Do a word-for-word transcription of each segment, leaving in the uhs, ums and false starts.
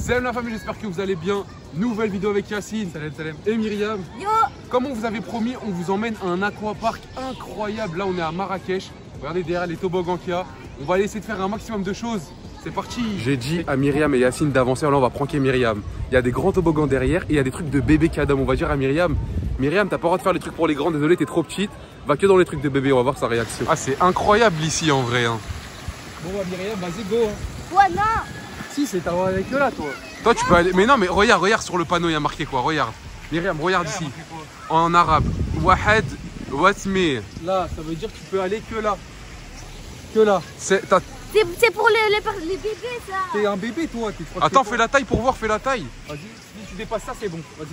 Salam la famille, j'espère que vous allez bien. Nouvelle vidéo avec Yacine salam, salam. et Myriam. Yo. Comme on vous avait promis, on vous emmène à un aquapark incroyable. Là, on est à Marrakech. Regardez derrière les toboggans qu'il y a. On va aller essayer de faire un maximum de choses. C'est parti. J'ai dit à Myriam et Yacine d'avancer. Là, on va pranker Myriam. Il y a des grands toboggans derrière et il y a des trucs de bébé Kadam. On va dire à Myriam, Myriam, t'as pas le droit de faire les trucs pour les grands. Désolé, t'es trop petite. Va que dans les trucs de bébé. On va voir sa réaction. Ah, c'est incroyable ici en vrai. Hein. Bon, bah, Myriam, vas-y, go. Hein. Ouais, non. Si, c'est ta avec eux là, toi. Toi, tu peux aller. Mais non, mais regarde, regarde sur le panneau, il y a marqué quoi. Regarde. Myriam, regarde ici. En arabe. Wahed Wasmi. Là, ça veut dire que tu peux aller que là. Que là. C'est C'est pour les, les, les bébés, ça. T'es un bébé, toi. Tu crois que Attends, t'es fais quoi? la taille pour voir, fais la taille. Vas-y, si tu dépasses ça, c'est bon. Vas-y.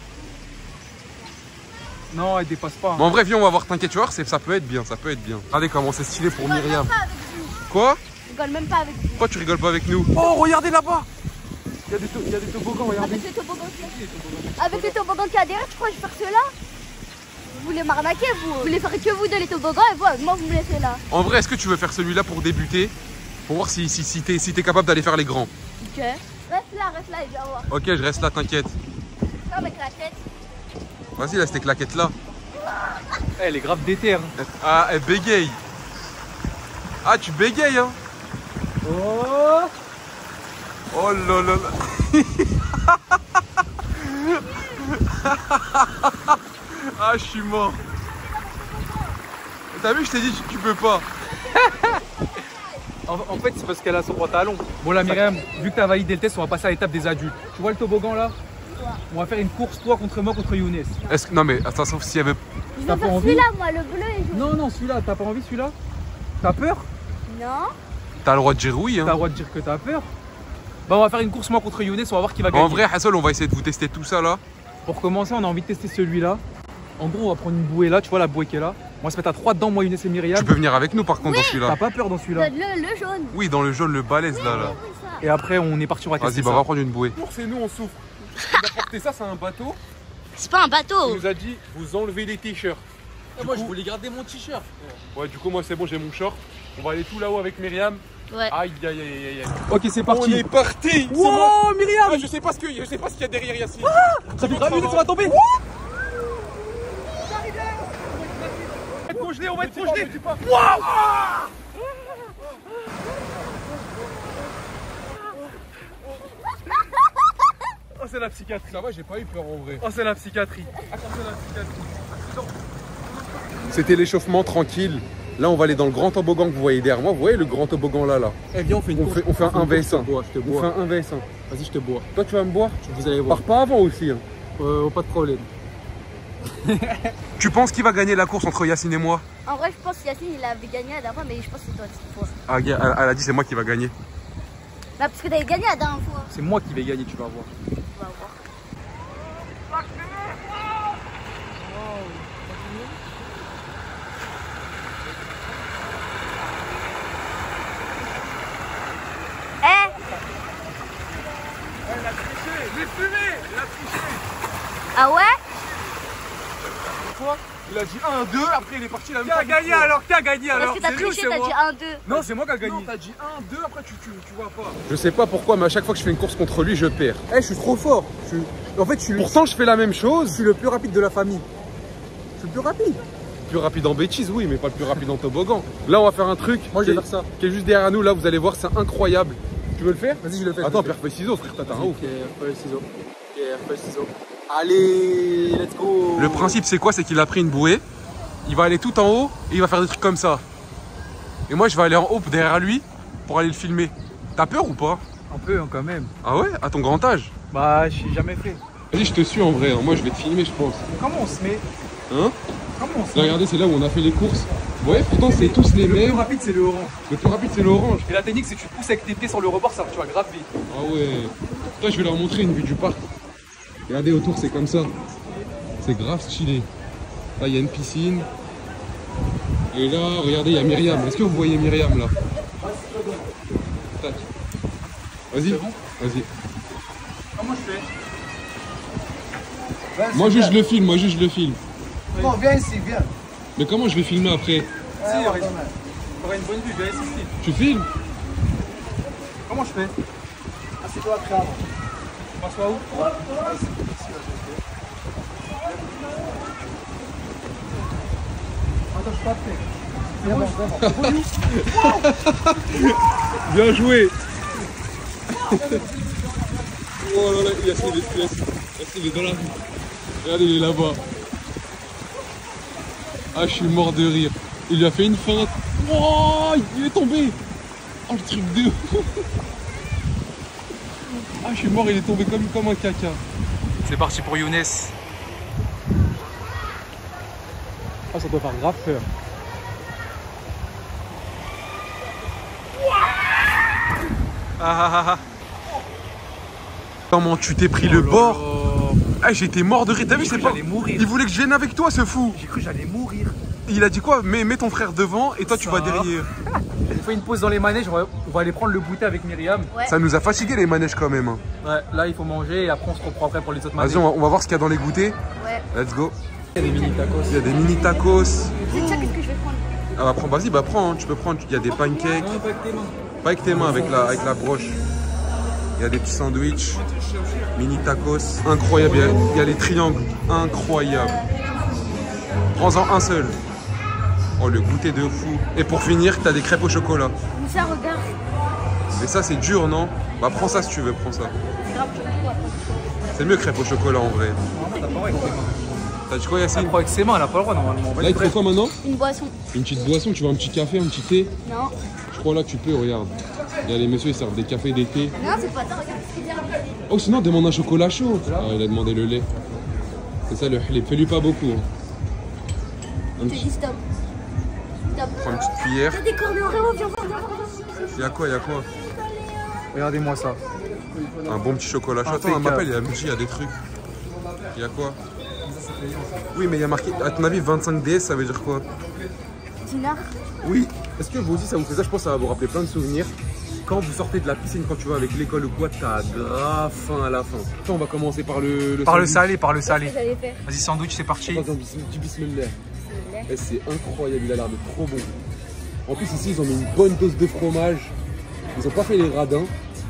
Non, elle dépasse pas. Hein. Mais en vrai, viens, on va voir. T'inquiète, tu vois, ça peut être bien, ça peut être bien. Regardez comment c'est stylé pour Je rigole Myriam. même pas avec vous. Quoi? Je rigole même pas avec vous. Pourquoi tu rigoles pas avec nous? Oh, regardez là-bas. Il y a des, to- il y a des toboggans, regardez. Avec les toboggans Avec les toboggans qu'il y a derrière, tu crois que je vais faire cela? Vous voulez m'arnaquer, vous? Vous voulez faire que vous deux les toboggans et vous, moi, vous me laissez là. En vrai, est-ce que tu veux faire celui-là pour débuter? Pour voir si, si, si t'es si t'es capable d'aller faire les grands. Ok. Reste là, reste là et viens voir. Ok, je reste là, t'inquiète. Non, avec la tête. Vas-y, là, cette claquette là. Eh, elle est grave déter. Hein. Ah, elle bégaye. Ah, tu bégayes, hein. Oh. Oh là là là. Ah, je suis mort. T'as vu, je t'ai dit, tu, tu peux pas. En, en fait, c'est parce qu'elle a son pantalon. Bon, là, Myriam, vu que t'as validé le test, on va passer à l'étape des adultes. Tu vois le toboggan là? On va faire une course, toi contre moi, contre Younes. Est-ce que. Non, mais attends, sauf s'il y avait. Je T'as vais pas faire envie? celui-là, moi, le bleu et jaune. Non, non, celui-là, t'as pas envie celui-là? T'as peur? Non. T'as le droit de dire oui, T'as hein. le droit de dire que t'as peur? Bah, on va faire une course, moi contre Younes, on va voir qui va gagner. En vrai, Hassol, on va essayer de vous tester tout ça là. Pour commencer, on a envie de tester celui-là. En gros, on va prendre une bouée là, tu vois la bouée qui est là. On va se mettre à trois dedans, moi, Younes et Myriam. Tu peux venir avec nous par contre dans T'as celui-là. pas peur dans celui-là? Le, le, le jaune. Oui, dans le jaune, le balèze là. là. Oui, ça. Et après, on est parti, on va tester Vas-y, bah, ça. on va prendre une bouée. Pour c'est nous, on souffre. Il a porté ça, c'est un bateau. C'est pas un bateau. Il nous a dit, vous enlevez les t-shirts. Et moi, je voulais garder mon t-shirt. Ouais, du coup, moi, c'est bon, j'ai mon short. On va aller tout là-haut avec Myriam. Ouais. Aïe, aïe, aïe, aïe, aïe. Ok, c'est parti. On est parti. Wow, Myriam. Ah, je sais pas ce que, je sais pas ce qu'il y a derrière Yacine. Ça fait vingt minutes, on va tomber. On va être congelé, on va être congelé. Oh, c'est la psychiatrie. Ça va, j'ai pas eu peur en vrai. Oh, c'est la psychiatrie. Attention à la psychiatrie. C'était l'échauffement tranquille. Là, on va aller dans le grand toboggan que vous voyez derrière moi. Vous voyez le grand toboggan là, là. Eh bien, on fait une On course. fait, on fait un un v un. Je te bois, je te On fait bois. un un v un. Vas-y, je te bois. Toi, tu vas me boire? Vous allez voir. Pars pas avant aussi. Hein. Euh, pas de problème. Tu penses qui va gagner la course entre Yacine et moi? En vrai, je pense que Yacine, il avait gagné la dernière fois, mais je pense que c'est toi cette fois. Ah, gars, elle, elle a dit c'est moi qui va gagner. Bah, parce que t'avais gagné la dernière fois. C'est moi qui vais gagner, tu vas voir. On va voir. Eh, Elle a triché, j'ai fumé, elle a triché. ah ouais? Quoi? Il a dit un deux, après il est parti la même Qui a gagné alors? Qui a gagné Parce alors? que t'as C'est lui ou triché, c'est t'as moi? dit un deux. Non, c'est moi qui a gagné. Non, t'as dit un deux, après tu, tu, tu vois pas. Je sais pas pourquoi, mais à chaque fois que je fais une course contre lui, je perds. Eh, je suis trop fort. Je suis- En fait, je suis... Pourtant, je fais la même chose. je suis le plus rapide de la famille. Je suis le plus rapide. Plus rapide en bêtise, oui, mais pas le plus rapide en toboggan. Là, on va faire un truc. Moi, je vais qui est- faire ça. Qui est juste derrière nous, là, vous allez voir, c'est incroyable. Tu veux le faire? Vas-y, je le fais. Attends, pierre, feuille, ciseaux, frère, t'as un ouf. Pierre, feuille, ciseaux. Pierre, feuille, ciseaux. Allez, let's go. Le principe, c'est quoi? C'est qu'il a pris une bouée, il va aller tout en haut et il va faire des trucs comme ça. Et moi, je vais aller en haut derrière lui pour aller le filmer. T'as peur ou pas? Un peu, hein, quand même. Ah ouais? À ton grand âge? Bah, j'ai jamais fait. Vas-y, je te suis en vrai, hein. Moi, je vais te filmer, je pense. Comment on se met? Hein? Comment on se Là, met? regardez, c'est là où on a fait les courses. Ouais, pourtant, c'est tous les Le plus mêmes. rapide, c'est le orange. Le plus rapide, c'est l'orange. Et la technique, c'est que tu pousses avec tes pieds sur le rebord, ça, tu vas grave vite. Ah ouais. Toi, je vais leur montrer une vue du parc. Regardez autour, c'est comme ça. C'est grave stylé. Là, il y a une piscine. Et là, regardez, il y a Myriam. Est-ce que vous voyez Myriam là? Tac. Vas-y. C'est bon? Vas-y. Comment je fais? Moi, juste je le filme. Moi, juste je le filme. Non, viens ici, viens. Mais comment je vais filmer après? Si, il y aurait une bonne vue, je vais assister. Tu filmes? Comment je fais? Assieds-toi après avant. François où? Attends, je t'appelle. C'est bon, Bien joué. Oh là là, Yacine, il est, il est dans la rue. Regardez, il est là-bas. Ah, je suis mort de rire. Il lui a fait une feinte. Oh, il est tombé. Oh, le truc de ouf. Ah, je suis mort, il est tombé comme, comme un caca. C'est parti pour Younes. Ah, ça doit faire grave peur. Ah ah ah ah. Comment tu t'es pris le bord? Ah, j'étais mort de rire. T'as vu, c'est pas. Mourir. Il voulait que je vienne avec toi, ce fou. J'ai cru que j'allais mourir. Il a dit quoi? mets, mets ton frère devant et toi Ça. tu vas derrière. On fait une pause dans les manèges, on va, on va aller prendre le goûter avec Myriam. Ouais. Ça nous a fatigué les manèges quand même. Hein. Ouais, là il faut manger et après on se reprend après pour les autres manèges. Vas-y, on, va- on va voir ce qu'il y a dans les goûters. Ouais. Let's go. Il y a des mini tacos. Il y a des mini tacos. C'est ça, qu'est-ce que je vais prendre? Ah bah prends, vas-y, bah prends, hein, tu peux prendre. Il y a des pancakes. Non, pas avec tes mains. Pas avec tes mains, avec la, avec la broche. Il y a des petits sandwichs. Mini tacos. Incroyable. Il y a, il y a les triangles. Incroyable. Prends-en un seul. Oh, le goûter de fou. Et pour finir, t'as des crêpes au chocolat. Mais ça, regarde. Mais ça, c'est dur, non? Bah prends ça si tu veux, prends ça. C'est grave, je vais C'est mieux crêpes au chocolat en vrai. Non, t'as pas le droit avec tes mains. T'as dit quoi, Elle Yacine? prend avec ses mains, elle a pas le droit normalement. Là, il te faut quoi maintenant? Une boisson. Une petite boisson, tu veux un petit café, un petit thé? Non. Je crois là tu peux, regarde. Il y a les messieurs, ils servent des cafés, des thés. Non, c'est pas ça, regarde. C'est bien. Oh, sinon, demande un chocolat chaud. Ah, il a demandé le lait. C'est ça le lait. Fais-lui pas beaucoup. Hein. Un Je te petit... dis stop. Stop. Prends une petite cuillère. T'as des cornets en réo, viens voir, viens voir. Il y a quoi, il y a quoi? Regardez-moi ça. Un bon petit chocolat chaud. Un Attends, on fake m'appelle, il y a il y a des trucs. Il y a quoi? Oui, mais il y a marqué, à ton avis, vingt-cinq D S, ça veut dire quoi? Dinar. Oui. Est-ce que vous aussi, ça vous fait ça? Je pense que ça va vous rappeler plein de souvenirs. Quand vous sortez de la piscine, quand tu vas avec l'école ou quoi, t'as grave faim à la fin. Attends, on va commencer par le, le Par le sandwich. salé, par le Qu'est-ce que salé. j'allais faire? Vas-y, sandwich, c'est parti. Attends, du bismillah. Bismillah. Eh, c'est incroyable, il a l'air d'être trop bon. En plus, ici, ils ont mis une bonne dose de fromage. Ils ont pas fait les radins.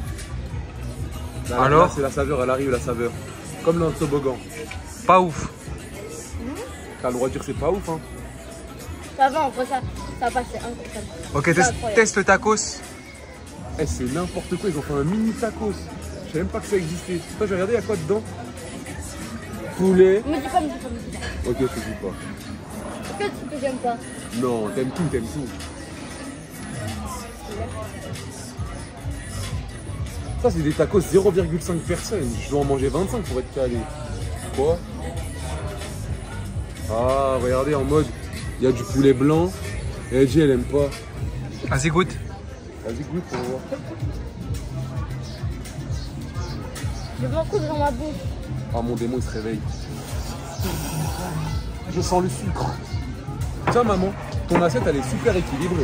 Là, Alors là, c'est la saveur, elle arrive, la saveur. Comme dans le toboggan. Pas ouf. T'as le droit de dire c'est pas ouf, hein. Ça va, on fait ça. Ça passe, c'est incroyable. Ok, C'est test, incroyable. test tacos. Eh, c'est n'importe quoi, ils ont fait un mini tacos. Je savais même pas que ça existait. Toi, j'ai regardé, il y a quoi dedans? Poulet. Me dis pas, me dis pas, me dis pas. Ok, je te dis pas. Quel truc que j'aime pas? Non, t'aimes tout, t'aimes tout. Ça, c'est des tacos zéro virgule cinq personnes. Je dois en manger vingt-cinq pour être calé. Quoi? Ah, regardez, en mode, il y a du poulet blanc. Et elle dit, elle aime pas. Vas-y, goûte. Vas-y, goûte pour voir. J'ai beaucoup dans ma bouche. Ah, mon démon, il se réveille. Je sens le sucre. Tiens, maman, ton assiette, elle est super équilibrée.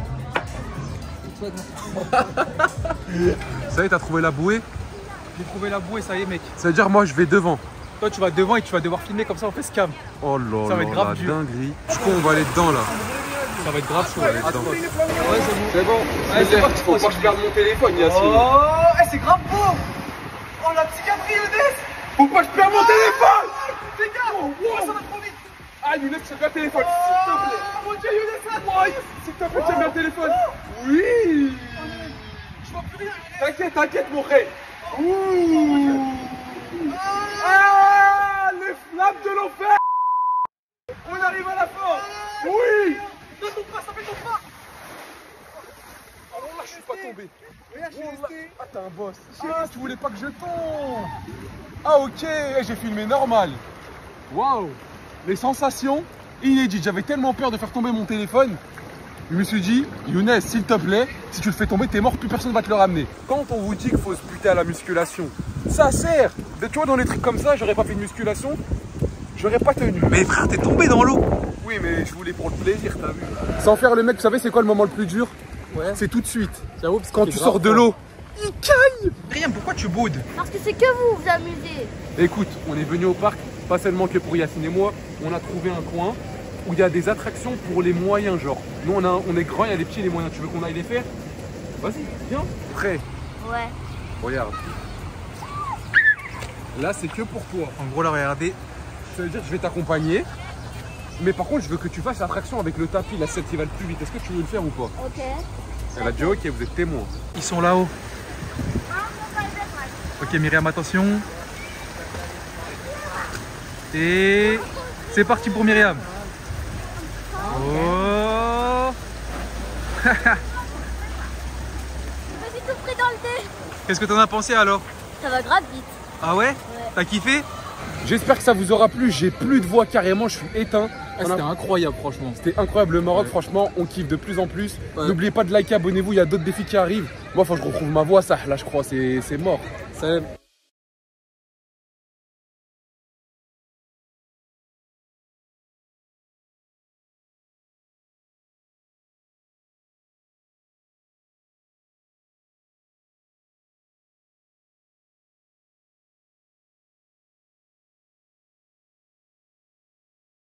Ça y est, t'as trouvé la bouée? J'ai trouvé la bouée, ça y est, mec. Ça veut dire, moi, je vais devant. Toi, tu vas devant et tu vas devoir filmer comme ça, on fait scam. Oh là Ça va là, être grave la dur. dinguerie. Je crois qu'on va aller dedans, là. Ça va être grave chaud. On va aller dedans. Ouais, c'est bon. C'est bon. Allez, c'est parti. Faut pas que je perde mon téléphone, Yacine. Oh, eh, c'est grave beau. Oh, la psychiatrie, Younes. Faut pas que je perde mon téléphone. Les gars, oh, ça va trop vite. Ah, Younes, tiens bien le téléphone, s'il te plaît. Oh, mon Dieu, Younes, moi. S'il te plaît, tiens bien le téléphone. Oui. Je vois plus rien. T'inquiète, t'inquiète, mon frère. Ouh. Ah, les flammes de l'enfer. On arrive à la fin. Oui. Donne ton bras, ça fait ton bras. Alors là, je suis pas tombé. Regarde, je suis Oh là. resté. Ah, t'es un boss. Ah, tu voulais pas que je tombe. Ah, ok, eh, j'ai filmé normal. Waouh. Les sensations inédites. J'avais tellement peur de faire tomber mon téléphone. Je me suis dit, Younes, s'il te plaît, si tu le fais tomber, t'es mort, plus personne va te le ramener. Quand on vous dit qu'il faut se buter à la musculation, ça sert. Tu vois, dans les trucs comme ça, j'aurais pas fait de musculation, j'aurais pas tenu. Mais frère, t'es tombé dans l'eau. Oui, mais je voulais pour le plaisir, t'as vu. Sans faire le mec, vous savez, c'est quoi le moment le plus dur? Ouais. C'est tout de suite. J'avoue, parce Quand tu sors de l'eau, il caille. Rien, pourquoi tu boudes? Parce que c'est que vous vous amusez. Écoute, on est venu au parc, pas seulement que pour Yacine et moi, on a trouvé un coin où il y a des attractions pour les moyens, genre. Nous, on, a, on est grands, il y a les petits et les moyens. Tu veux qu'on aille les faire? Vas-y, viens. Prêt? Ouais. Regarde. Là, c'est que pour toi. En gros, là, regardez. Ça veut dire que je vais t'accompagner. Mais par contre, je veux que tu fasses l'attraction avec le tapis, la celle qui va le plus vite. Est-ce que tu veux le faire ou pas? Ok. Elle va dire ok, vous êtes témoin. Ils sont là-haut. Ok, Myriam, attention. Et c'est parti pour Myriam. Oh. Je me suis tout pris dans le nez. Qu'est-ce que t'en as pensé alors? Ça va grave vite. Ah ouais, ouais. T'as kiffé? J'espère que ça vous aura plu. J'ai plus de voix carrément, je suis éteint. Ah, c'était a... incroyable franchement. C'était incroyable le Maroc, ouais. Franchement, on kiffe de plus en plus. Ouais. N'oubliez pas de liker, abonnez-vous, il y a d'autres défis qui arrivent. Moi, faut que je retrouve ma voix, ça là je crois, c'est mort. Salam.